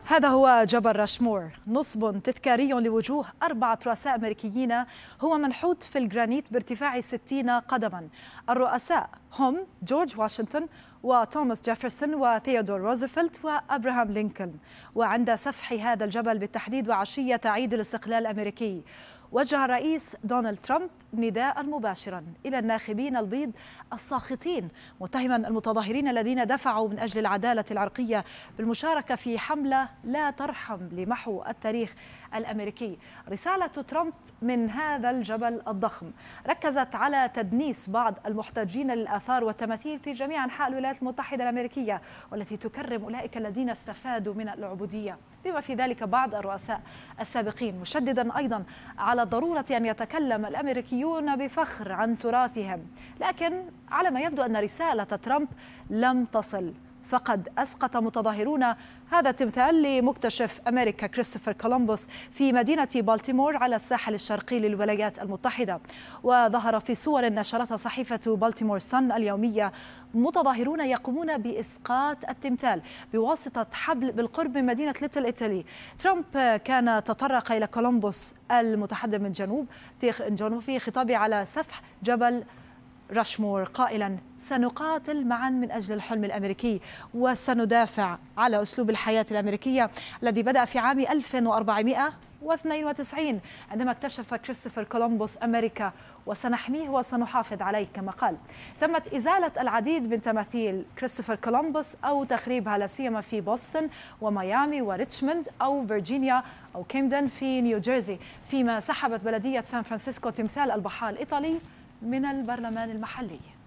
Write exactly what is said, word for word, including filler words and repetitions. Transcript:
هذا هو جبل راشمور، نصب تذكاري لوجوه أربعة رؤساء أمريكيين هو منحوت في الجرانيت بارتفاع ستين قدما. الرؤساء هم جورج واشنطن وتوماس جيفرسون وثيودور روزفلت وأبراهام لينكولن. وعند سفح هذا الجبل بالتحديد وعشية عيد الاستقلال الأمريكي، وجه الرئيس دونالد ترامب نداء مباشرا إلى الناخبين البيض الساخطين، متهما المتظاهرين الذين دفعوا من أجل العدالة العرقية بالمشاركة في حملة لا ترحم لمحو التاريخ الأمريكي. رسالة ترامب من هذا الجبل الضخم ركزت على تدنيس بعض المحتاجين للآثار والتماثيل في جميع أنحاء الولايات المتحدة الأمريكية، والتي تكرم أولئك الذين استفادوا من العبودية بما في ذلك بعض الرؤساء السابقين، مشددا أيضا على ضرورة أن يتكلم الأمريكيون بفخر عن تراثهم. لكن على ما يبدو أن رسالة ترامب لم تصل، فقد أسقط متظاهرون هذا التمثال لمكتشف أمريكا كريستوفر كولومبوس في مدينة بالتيمور على الساحل الشرقي للولايات المتحدة. وظهر في صور نشرتها صحيفة بالتيمور سان اليومية متظاهرون يقومون بإسقاط التمثال بواسطة حبل بالقرب من مدينة ليتل إيطالي. ترامب كان تطرق إلى كولومبوس المتحدث من جنوب في جنوب في خطابه على سفح جبل راشمور قائلا: سنقاتل معا من أجل الحلم الأمريكي، وسندافع على أسلوب الحياة الأمريكية الذي بدأ في عام ألف وأربعمائة واثنين وتسعين عندما اكتشف كريستوفر كولومبوس أمريكا، وسنحميه وسنحافظ عليه كما قال. تمت إزالة العديد من تماثيل كريستوفر كولومبوس أو تخريبها، لا سيما في بوسطن وميامي وريتشموند أو فيرجينيا أو كيمدن في نيوجيرسي، فيما سحبت بلدية سان فرانسيسكو تمثال البحار الإيطالي من البرلمان المحلي.